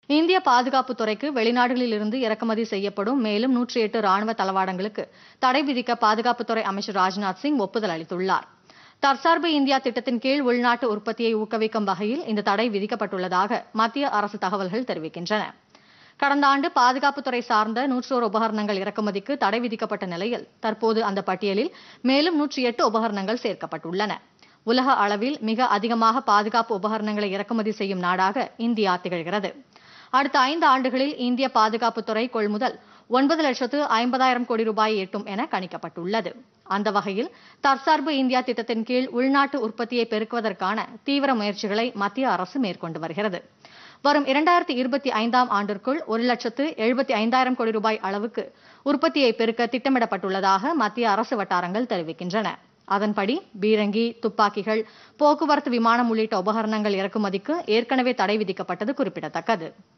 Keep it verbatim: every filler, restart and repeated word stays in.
இந்திய பாதுகாப்புத் துறைக்கு வெளிநாடுகளில் இருந்து இறக்குமதி செய்யப்படும் மேலும் நூற்றி எட்டு ராணுவ தளவாடங்களுக்கு தடை விதிக்க பாதுகாப்புத்துறை அமைச்சர் ராஜ்நாத் சிங் ஒப்புதல் அளித்துள்ளார். தற்சார்பு இந்தியா திட்டத்தின் கீழ் உள்நாட்டு உற்பத்தியை ஊக்குவிக்கும் வகையில் இந்த தடை விதிக்கப்பட்டுள்ளதாக மத்திய அரசு தகவல்கள் தெரிவிக்கின்றன. கடந்த ஆண்டு பாதுகாப்புத்துறை சார்ந்த நூற்றோரு உபகரணங்கள் இறக்குமதிக்கு தடை விதிக்கப்பட்ட நிலையில் தற்போது அந்த பட்டியலில் மேலும் நூற்றி எட்டு உபகரணங்கள் சேர்க்கப்பட்டுள்ளன. உலக அளவில் மிக அதிகமாக பாதுகாப்பு உபகரணங்களை இறக்குமதி செய்யும் நாடாக இந்தியா திகழ்கிறது. அடுத்த ஐந்து ஆண்டுகளில் இந்திய பாதுகாப்புத்துறை கொள்முதல் ஒன்பது லட்சத்து ஐம்பதாயிரம் கோடி ரூபாயை எட்டும் என கணிக்கப்பட்டுள்ளது. அந்த வகையில் தற்சார்பு இந்தியா திட்டத்தின் கீழ் உள்நாட்டு உற்பத்தியை பெருக்குவதற்கான தீவிர முயற்சிகளை மத்திய அரசு மேற்கொண்டு வருகிறது. வரும் இரண்டாயிரத்தி இருபத்தி ஐந்தாம் ஆண்டிற்குள் ஒரு லட்சத்து எழுபத்தி ஐந்தாயிரம் கோடி ரூபாய் அளவுக்கு உற்பத்தியை பெருக்க திட்டமிடப்பட்டுள்ளதாக மத்திய அரசு வட்டாரங்கள் தெரிவிக்கின்றன. அதன்படி பீரங்கி, துப்பாக்கிகள், போக்குவரத்து விமானம் உள்ளிட்ட உபகரணங்கள் இறக்குமதிக்கு ஏற்கனவே தடை விதிக்கப்பட்டது குறிப்பிடத்தக்கது.